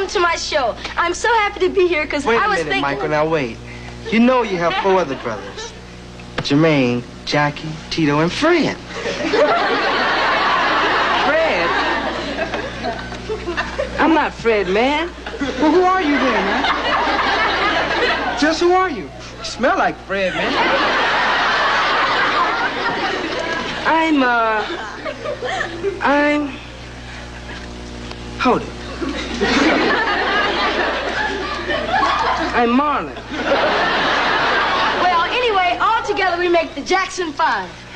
welcome to my show. I'm so happy to be here because I was thinking... Wait a minute, Michael, now wait. You know you have 4 other brothers. Jermaine, Jackie, Tito, and Fred. Fred? I'm not Fred, man. Well, who are you then, man? Just who are you? You smell like Fred, man. Hold it. I'm Marlon. Well, anyway, all together we make the Jackson 5.